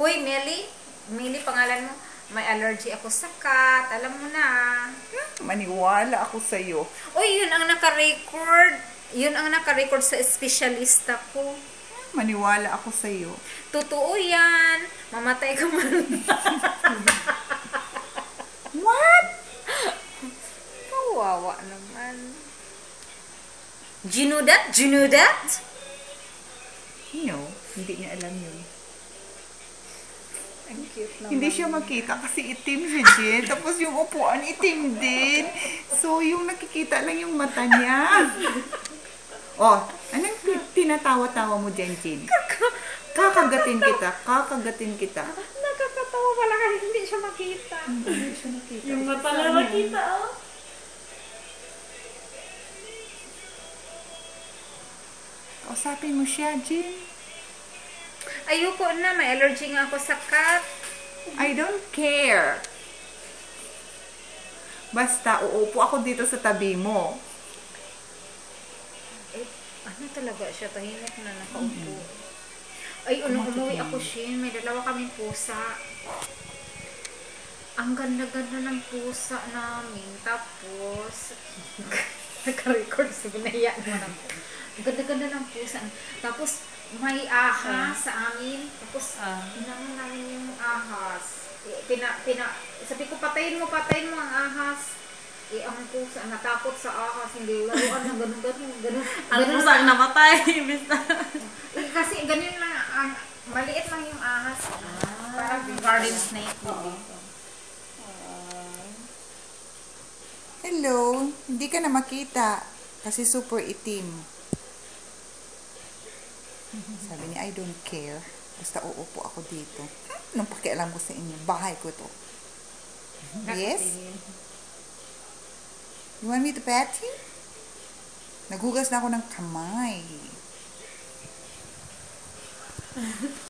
Huy, Meli. Meli, pangalan mo. May allergy ako sa cat. Alam mo na. Maniwala ako sa'yo. Uy, yun ang naka-record. Yun ang naka-record sa espesyalista ko. Maniwala ako sa'yo. Totoo yan. Mamatay ka man. What? Kawawa naman. Ginudat? Ginudat? No, hindi niya alam yun. Ang cute naman. Hindi siya makita kasi itim siya, Jen. Tapos yung upuan itim din. So, yung nakikita lang yung mata niya. Oh, anong tinatawa-tawa mo dyan, Jen? Kakagatin kita. Kakagatin kita. Nakakatawa pala kasi hindi siya makita. Hindi siya nakita. Yung mata lang nakita, oh. Kausapin mo siya, Jen. Ayoko na. May allergy nga ako sa cat. I don't care. Basta, uupo ako dito sa tabi mo. Eh, ano talaga siya? Tahimik na nakaupo. Ay, unang umuwi ako, Shin. May dalawa kaming pusa. Ang ganda-ganda ng pusa namin. Tapos, naka-record sa binaya naman ako. Ang ganda-ganda ng pusa. Tapos, may ahas sa amin. Tapos, hinangan namin yung ahas. Sabi ko, patayin mo ang ahas. Eh, ang pusa, natakot sa ahas. Hindi, laruan na ganun. Ang pusa ang namatay. Eh, kasi ganun lang, maliit lang yung ahas. Parang garden snake. Hello, hindi ka na makita kasi super itim. Sabi niya, I don't care. Basta uupo ako dito. Anong pakialam ko sa inyo? Bahay ko to. Yes? You want me to pet you? Naghugas na ako ng kamay.